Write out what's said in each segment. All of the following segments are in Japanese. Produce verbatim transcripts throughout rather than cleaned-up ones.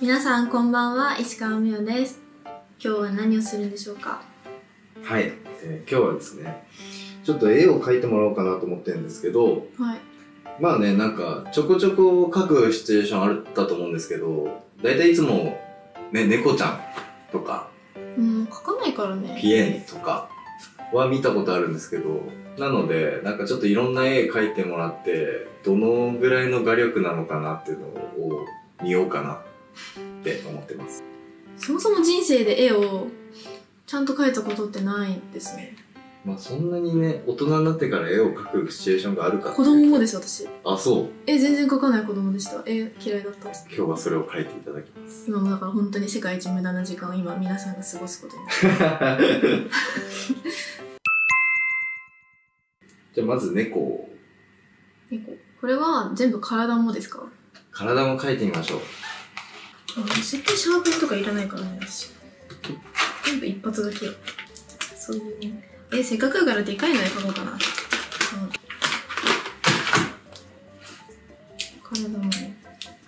皆さんこんばんは、石川美代です。今日は何をするんでしょうか？ はい、えー、今日はですね、ちょっと絵を描いてもらおうかなと思ってるんですけど、 はい、 まあね、なんかちょこちょこ描くシチュエーションあったと思うんですけど、だいたいいつもね、猫ちゃんとか、 うん、描かないからね。 ピエンとかは見たことあるんですけど、なのでなんかちょっといろんな絵描いてもらって、どのぐらいの画力なのかなっていうのを見ようかなって思ってます。 そもそも人生で絵をちゃんと描いたことってないですね。 まあそんなにね、大人になってから絵を描くシチュエーションがあるかって。 子供もです、私。 あ、そう。 絵全然描かない子供でした。絵嫌いだった。 今日はそれを描いていただきます。 今もだから本当に世界一無駄な時間を今皆さんが過ごすことになる。 じゃあまず猫を。 猫。これは全部体もですか？ 体も描いてみましょう。 絶対シャーペンとかいらないからね、私。全部一発だけ。そういうね。え、せっかくだからでかいので描こうかな。うん。体もね。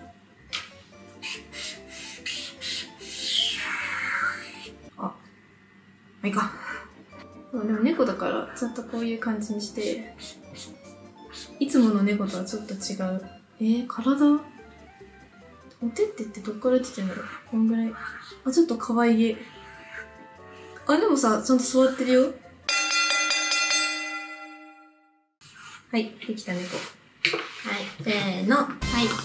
あ、まあいいか。でも猫だからちょっとこういう感じにして、いつもの猫とはちょっと違う。えー、体お手ってってどっから出てんだろう。こんぐらい。あ、ちょっと可愛げ。あ、でもさ、ちゃんと座ってるよ。はい、できた猫。はい、せーの。はい。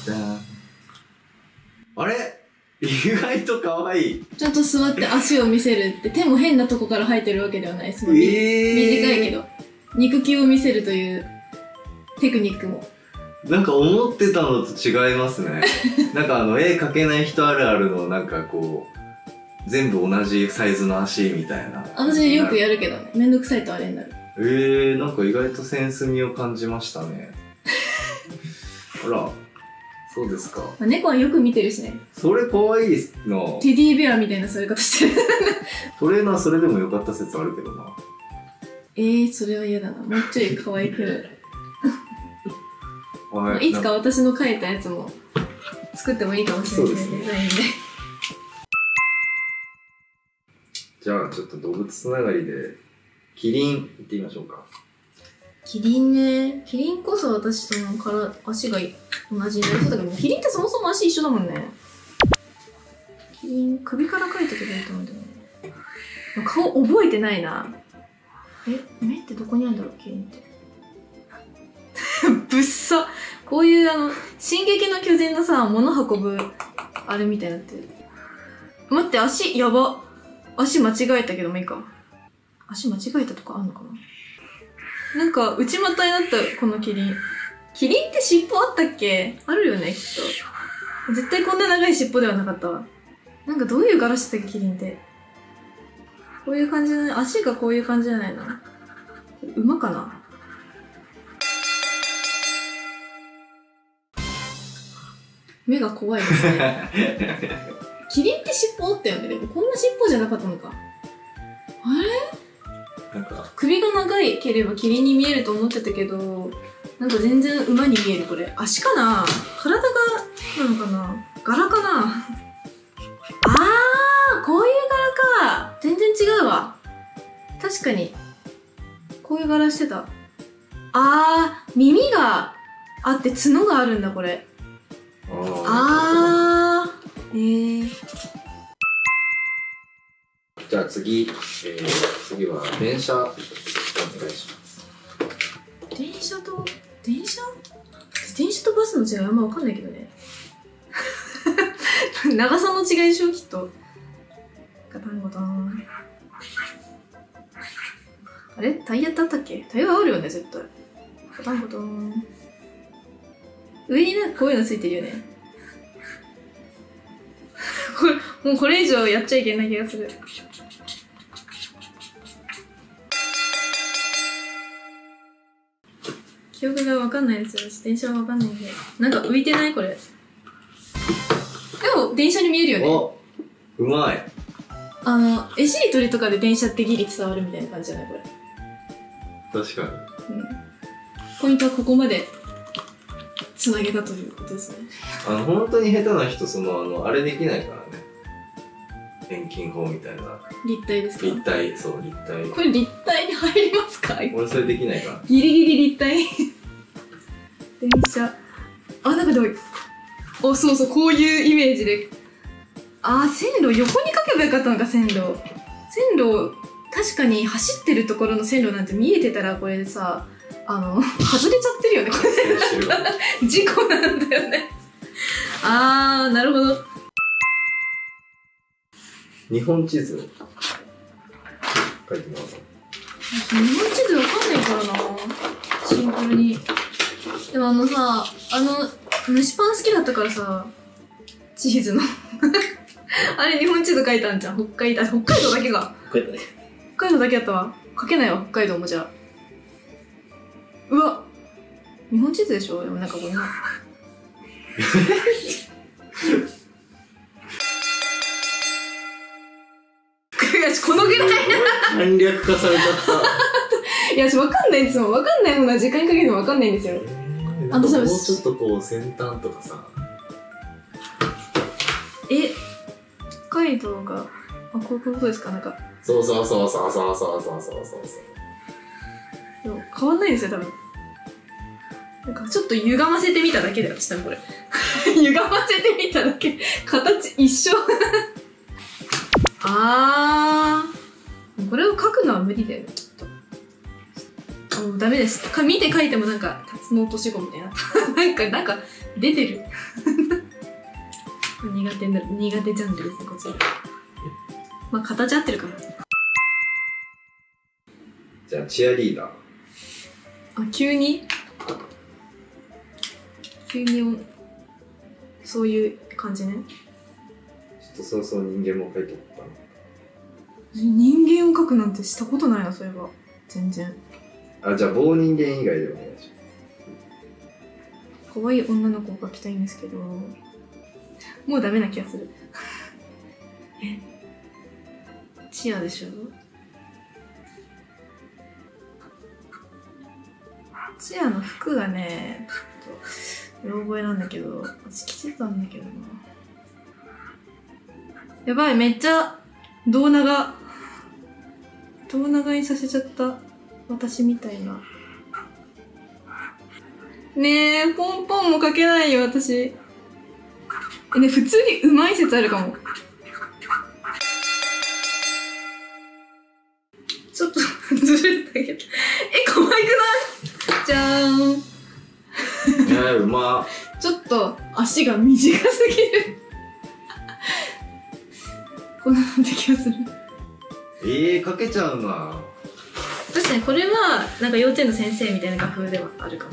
あれ意外と可愛い。 ちゃんと座って足を見せるって、手も変なとこから生えてるわけではないですもんね。えー、短いけど。肉球を見せるというテクニックも。 なんか思ってたのと違いますね。なんかあの絵描けない人あるあるのなんかこう全部同じサイズの足みたいな。 私よくやるけどね。めんどくさいとあれになる。 えー、なんか意外とセンス味を感じましたね。あら、そうですか。 猫はよく見てるしね。 それ可愛いの。 テディベアみたいな座り方してる。 トレーナーそれでもよかった説あるけどな。 えー、それは嫌だな。もうちょい可愛く。 はい、 いつか私の描いたやつも作ってもいいかもしれないですね、デザインで。 じゃあちょっと動物つながりでキリン行ってみましょうか。 キリンね。キリンこそ私とのから足が同じになりそうだけど、キリンってそもそも足一緒だもんね。キリン首から描いてくれると思うんだよね。顔覚えてないな。え、目ってどこにあるんだろう、キリンって。ぶっさ。こういうあの、進撃の巨人のさ、物運ぶ、あれみたいになってる。待って、足、やば。足間違えたけどもいいか。足間違えたとかあんのかな。なんか、内股になった、このキリン。キリンって尻尾あったっけ？あるよね、きっと。絶対こんな長い尻尾ではなかったわ。なんかどういう柄してたっけ、キリンって。こういう感じじゃない？足がこういう感じじゃないな。馬かな？目が怖いですね。キリンって尻尾あったよね。でもこんな尻尾じゃなかったのか。あれ？なんか首が長いければキリンに見えると思ってたけど、なんか全然馬に見える。これ足かな？体がなのかな？柄かな？あー、こういう柄か。全然違うわ。確かにこういう柄してた。あー、耳があって角があるんだ、これ。あー、えー。 じゃあ次、えー、次は電車お願いします。 電車と電車電車とバスの違いあんま分かんないけどね。長さの違いでしょ、きっと。ガタンゴトン。あれタイヤってあったっけ？タイヤあるよね、絶対。ガタンゴトン。上になんかこういうのついてるよね。これ、もうこれ以上やっちゃいけない気がする。記憶がわかんないですよ。電車はわかんないんで。なんか浮いてない？これ。でも電車に見えるよね。 お、うまい。 あの、絵しりとりとかで電車ってギリ伝わるみたいな感じじゃないこれ。 確かに。 うん。ポイントはここまでつなげたということですね。 あの本当に下手な人、そのあのあれできないからね、遠近法みたいな。 立体ですか？ 立体、そう立体。 これ立体に入りますか？ 俺それできないから。 ギリギリ立体電車、あ、なんかでも、お、そうそう、こういうイメージで、あー、線路横に書けばよかったのか。線路線路、確かに走ってるところの線路なんて見えてたら、これでさ、あの外れちゃってるよね、これ。事故なんだよね。あー、なるほど。 日本地図書いてもらおう。 日本地図わかんないからな、シンプルに。でもあのさ、あの蒸しパン好きだったからさ、地図のあれ日本地図書いたんじゃん。北海道、北海道だけがこうやってね。 北海道だけやったわ。書けないわ、北海道も。じゃあ、うわ、日本地図でしょ。でもなんかこんなこのぐらい簡略化されちゃったいや、わかんないんですよ。わかんないものは時間かけてもわかんないんですよ。 えー、なんかもうちょっとこう先端とかさ。 え、北海道が、あ、こういうことですか。なんかそうそうそうそうそうそうそうそうそう。 でも変わんないんですよ、多分。なんかちょっと歪ませてみただけだよ、下これ歪ませてみただけ。形一緒あー、これを書くのは無理だよね、きっと。もうダメです。か見て書いてもなんか、タツノオトシゴみたいな。なんか、なんか、出てる。苦手な、苦手ジャンルですね、こっち。まあ、形合ってるから。 じゃあ、チアリーダー。 あ、急に急に、そういう感じね。 ちょっとそうそう人間も書いておったの。 人間を描くなんてしたことないな、そういえば。全然。 あ、じゃあ棒人間以外でお願いし可愛い女の子を描きたいんですけど、もうダメな気がする。え、チアでしょ。チアの服がね、ちょっと、うろ覚えなんだけど、私着てたんだけどな。やばい、めっちゃ、胴長。胴長にさせちゃった。私みたいな。ねえ、ポンポンもかけないよ、私。え、ね、普通にうまい説あるかも。ちょっと、ずるいんだけど。え、可愛くない？じゃーん。 えー、うまちょっと、足が短すぎる。こんなって気がする。 えー、かけちゃうな。 確かにこれはなんか幼稚園の先生みたいな画風ではあるかも。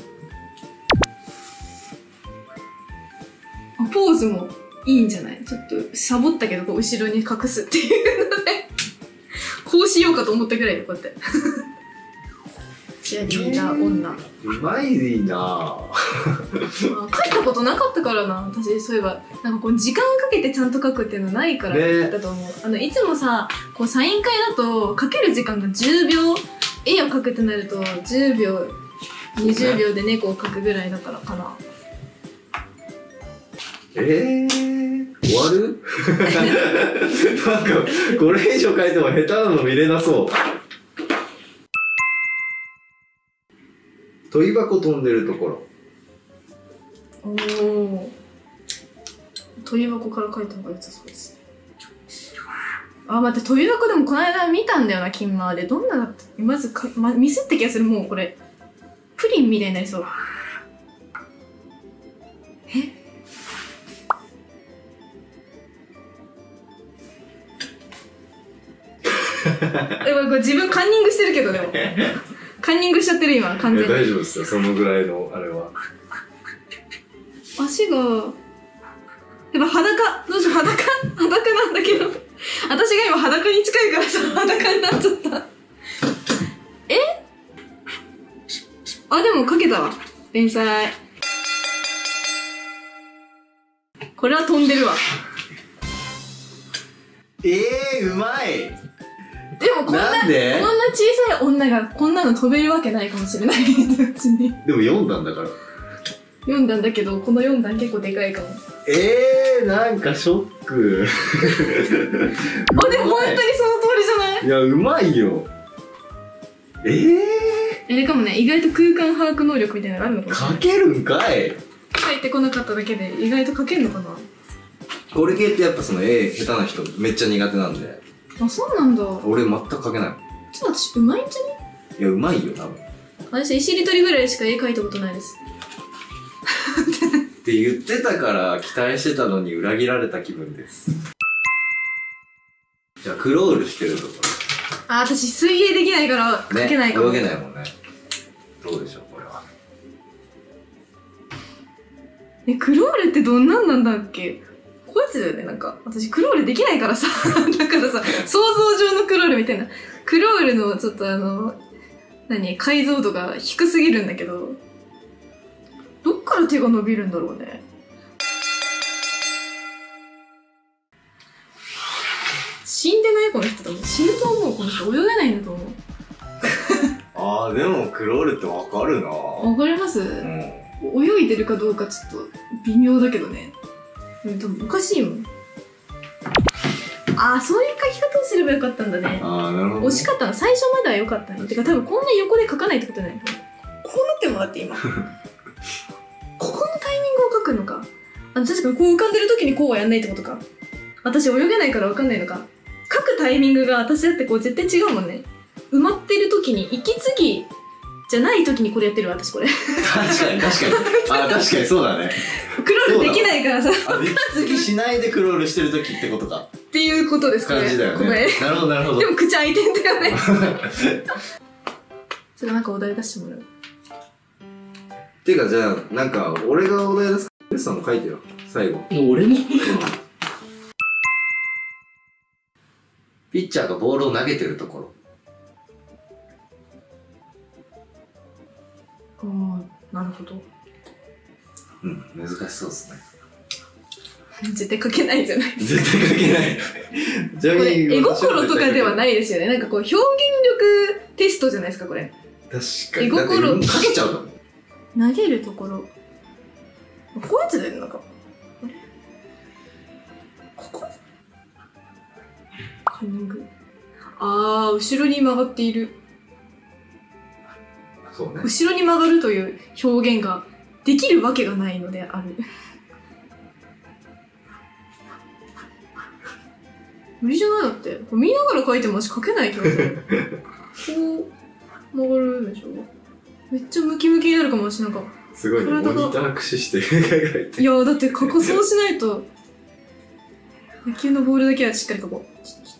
あ、ポーズもいいんじゃない？ちょっとサボったけどこう後ろに隠すっていうのでこうしようかと思ったぐらいでこうやってチアリーダー女、 うまいな書いたことなかったからな、私。そういえばなんかこう時間かけてちゃんと書くっていうのないからだと思う、ね、あのいつもさ、こうサイン会だと書ける時間がじゅうびょう、絵を描くってなるとじゅうびょうにじゅうびょうで猫を描くぐらいだからかな。 えー、終わるなんかこれ以上書いても下手なの見れなそう。跳び箱飛んでるところ。 おお、跳び箱から書いた方が良さそうですね。あ、待って、跳び箱でもこの間見たんだよな、金マーで。どんなだった？まずか、ま、ミスった気がする。もうこれプリンみたいになりそう。ええ、これ自分カンニングしてるけど、でもカンニングしちゃってる今、完全に。 大丈夫ですよ、そのぐらいのあれは。 足がやっぱ裸、どうしよう、裸裸なんだけど私が今裸に近いからさ、裸になっちゃった。え、あ、でも書けたわ、連載。これは飛んでるわ。 えー、うまい。 でもこんな、 なんでこんな小さい女がこんなの飛べるわけないかもしれない別に。 でも読んだんだから。 読んだんだけど、この読んだん結構でかいかも。 えー、なんかショック。 あ、でも本当にその通りじゃない？ いや、うまいよ。えー、 あれかもね、意外と空間把握能力みたいなのがあるのかもしれない。 書けるんかい。 書いてこなかっただけで意外と書けるのかな。 これ系ってやっぱその絵下手な人めっちゃ苦手なんで。 あ、そうなんだ。 俺全く書けない。 ちょっと私うまいんじゃね？ いや、うまいよ、多分。 私石りとりぐらいしか絵描いたことないです。 って言ってたから期待してたのに裏切られた気分です。じゃあクロールしてるとこあ、私水泳できないからろ、ね、 描けないかも。 泳げないもんね。どうでしょうこれは。 え、クロールってどんなんなんだっけ？こうやつだよね。なんか私クロールできないからさだからさ、想像上のクロールみたいな、クロールのちょっとあの何解像度が低すぎるんだけど、どっから手が伸びるんだろうね。死んでないこの人。多分死ぬと思う。この人泳げないんだと思う。 あー、でもクロールってわかるな。 わかります？ うん。 泳いでるかどうかちょっと微妙だけどね。でも多分おかしいもん。ああ、そういう書き方をすればよかったんだね。 ああ、なるほど、ね。 惜しかったな。最初まではよかったね。てか多分こんな横で書かないってことない。こうなってもらって今。ここのタイミングを書くのか。あの確かにこう浮かんでる時にこうはやんないってことか。私泳げないからわかんないのか。書くタイミングが私だってこう絶対違うもんね。埋まってる時に息継ぎじゃない時にこれやってる私これ。 確かに確かに。あ、確かにそうだね。 クロールできないからさ。 あ、息継ぎしないでクロールしてる時ってことか。 っていうことですかね。 感じだよね。 ごめん。 なるほどなるほど。 でも口開いてんだよね。それなんかお題出してもらう。 てかじゃあなんか俺がお題出すからさんも書いてよ最後。 俺もピッチャーがボールを投げてるところ。 ああ、なるほど。 うん、難しそうですね。 絶対書けないじゃない。 絶対書けない。ちなみにこれ絵心とかではないですよね。なんかこう表現力テストじゃないですかこれ。 確かに。 絵心だって書けちゃうの。 投げるところ。こういうやつだよね。なんかあれここカンニング。ああ、後ろに曲がっている。 そうね。 後ろに曲がるという表現ができるわけがないのである。無理じゃないだって。これ見ながら書いても私書けない気がする。こう曲がるでしょ。めっちゃムキムキになるかもしなんか。 すごいね。モニター駆使して描いて。 いやだって書こそうしないと。野球のボールだけはしっかり書こう。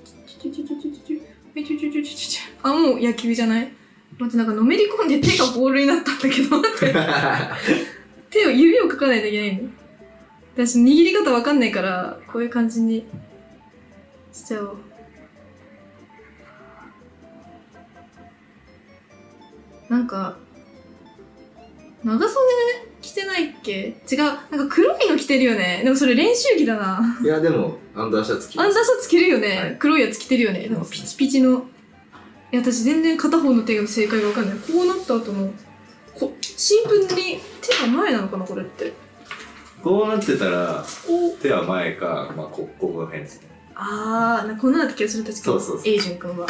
あ、もう野球じゃない？待って、なんかのめり込んで手がボールになったんだけど、待って。手を、指を描かないといけないんだ。私握り方わかんないから、こういう感じにしちゃおう。なんか、長袖着てないっけ？違う。なんか黒いの着てるよね。でもそれ練習着だな。 いやでもアンダーシャツ着てアンダーシャツ着るよね、 はい、 黒いやつ着てるよね。なんかピチピチの。いや私全然片方の手の正解がわかんない。こうなった後のこシンプルに手が前なのかなこれって。 こうなってたら手は前か、まあここの辺ですね。 あー、なんかこんなだった気がする。確かそうそうそう。 エイジュン君は。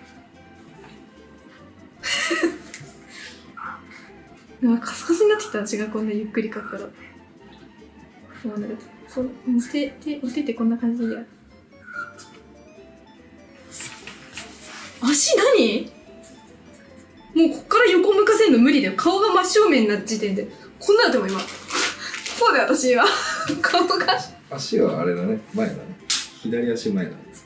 なんかカスカスになってきた。私がこんなゆっくり書くから。もうなんかそう手手手ってこんな感じでやる。足何？もうこっから横向かせんの無理だよ。顔が真正面な時点でこんなだっても今こうだよ私は顔が。 足はあれだね、前だね。左足前なんです。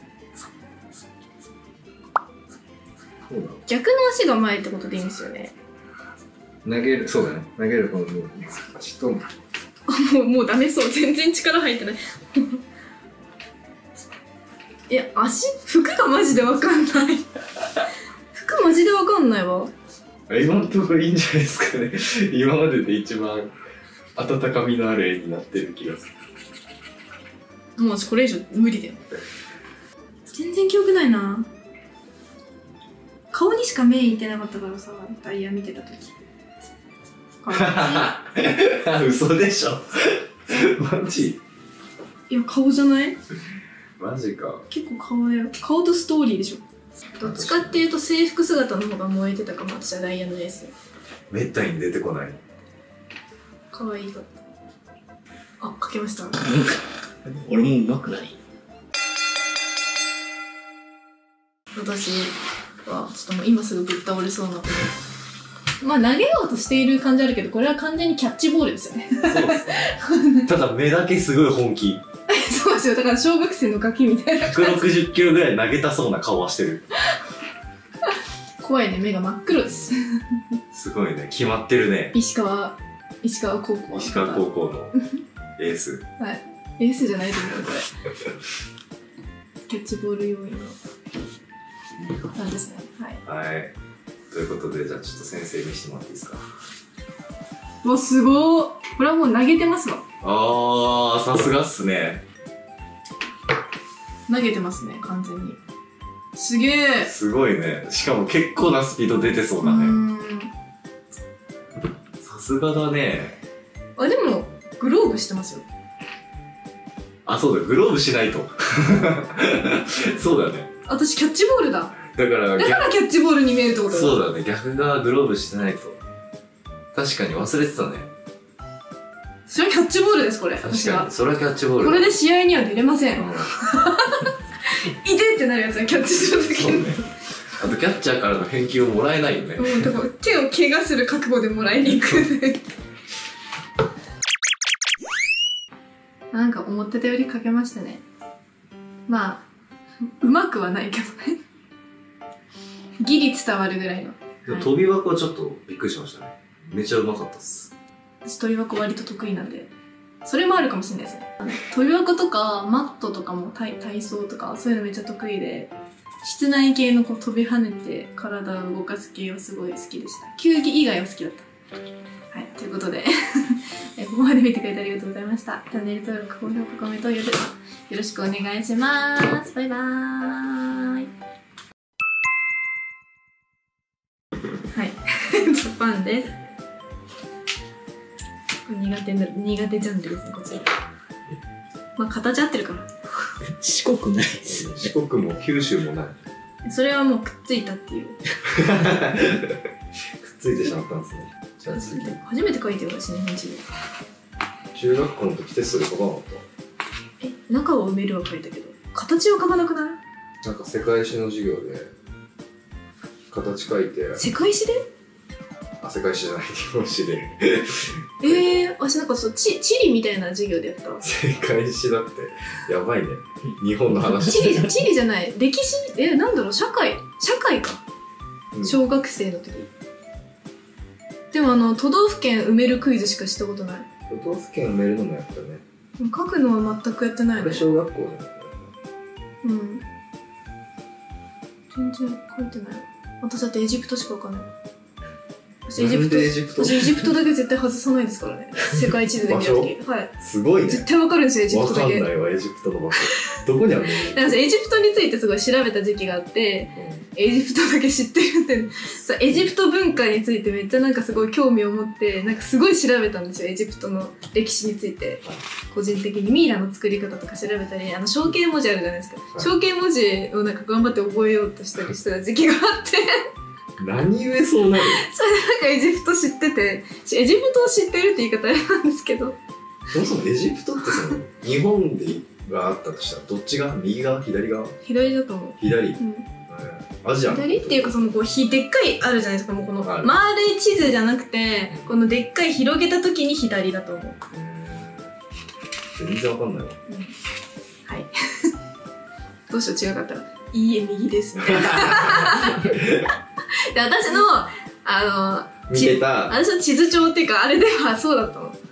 そうだ。 逆の足が前ってことでいいんですよね。 投げる、そうだね。投げるこの足と。 あ、もうもうダメそう。全然力入ってない。いや、足、服がマジでわかんない。服マジでわかんないわ。 今のところいいんじゃないですかね。今までで一番温かみのある絵になってる気がする。 もう私これ以上無理だよ。全然記憶ないな。顔にしか目いってなかったからさ、ダイヤ見てた時。 顔嘘でしょマジ？ いや、顔じゃない？ マジか。 結構顔だよ。顔とストーリーでしょ。どっちかっていうと制服姿の方が燃えてたかも。私はダイヤのレース。 めったに出てこない。 可愛いかった。あ、かけました。 俺もうまくない？ 私はちょっともう今すぐぶっ倒れそうなので、まあ投げようとしている感じあるけど、これは完全にキャッチボールですよね。 そうですね。ただ目だけすごい本気。 そうですよ。だから小学生のガキみたいなひゃくろくじゅっキロぐらい投げたそうな顔はしてる。 怖いね。目が真っ黒です。 すごいね。決まってるね。 石川石川高校石川高校のエース。 はい。エースじゃないと思うこれ。キャッチボール要員のなんですね。はい。 はい。ということで、じゃあちょっと先生見せてもらっていいですか。 わ、すごー。これはもう投げてますわ。 あー、さすがっすね。 投げてますね、完全に。すげえ。 すごいね。しかも結構なスピード出てそうだね。さすがだね。 あ、でもグローブしてますよ。 あ、そうだ、グローブしないと。そうだね。 私キャッチボールだ。 だからだからキャッチボールに見えるってことだ。 そうだね、逆がグローブしてないと。確かに忘れてたね。 それはキャッチボールです、これ。 確かに、それはキャッチボール。 これで試合には出れません。 うん、 いてってなるやつはキャッチするときに。 そうね。あとキャッチャーからの返球をもらえないよね。 うん、だから手を怪我する覚悟でもらいに行くね。なんか思ってたよりかけましたね。まあうまくはないけどね。ギリ伝わるぐらいの。 でも飛び箱はちょっとびっくりしましたね。めちゃうまかったっす。 私飛び箱割と得意なんで、それもあるかもしれないですね。飛び箱とかマットとかも 体, 体操とかそういうのめっちゃ得意で、室内系のこう飛び跳ねて体を動かす系はすごい好きでした。球技以外は好きだった。はい、ということでここまで見てくれてありがとうございました。チャンネル登録、高評価、コメントよろしくお願いします。バイバーイ。はい、パンです。これ苦手な苦手ジャンルですね、こちら。まあ形合ってるから。 四国ないっす、ね、 四国も九州もない。 それはもうくっついたっていう。くっついてしまったんですね。じゃあ次。 初めて書いてる私日本史で。 中学校の時テストで書かなかった？ え、中を埋めるは書いたけど、形を書かなくない？ なんか世界史の授業で形書いて。 世界史で？ あ、世界史じゃない、日本史で。 ええー、私なんかそう、地地理みたいな授業でやった。 世界史だってやばいね。日本の話。 地理じゃ地理じゃない、歴史、えなんだろう、社会社会か、うん、小学生の時。でもあの都道府県埋めるクイズしかしたことない。 都道府県埋めるのもやったね。 書くのは全くやってないね。 これ小学校だよね。 うん。全然書いてない。私だってエジプトしかわかんない。私エジプト、エジプト私エジプトだけ絶対外さないですからね。世界地図で見たとき。はい。 すごいね。 絶対わかるんですよ、エジプトだけ。 わかんないわ、エジプトの場所。どこにあるの？ 私エジプトについてすごい調べた時期があって、うん、エジプトだけ知ってるって。そうエジプト文化についてめっちゃなんかすごい興味を持って、なんかすごい調べたんですよ、エジプトの歴史について。個人的にミイラの作り方とか調べたり、あの象形文字あるじゃないですか。はい、象形文字をなんか頑張って覚えようとしたりした時期があって。 何故そうなる？ それなんかエジプト知ってて、エジプトを知ってるって言い方あれなんですけど、 そもそもエジプトってその日本でがあったとしたらどっち側？右側？左側？ 左だと思う。 左、 うん、 アジアの左っていうか、そのこうひでっかいあるじゃないですか、もうこの丸い地図じゃなくて、このでっかい広げた時に左だと思う。 全然わかんないわ、 うん、はいどうしよう違かったら「いいえ右です」みたいなで私のあの見てた私の地図帳っていうかあれではそうだったの。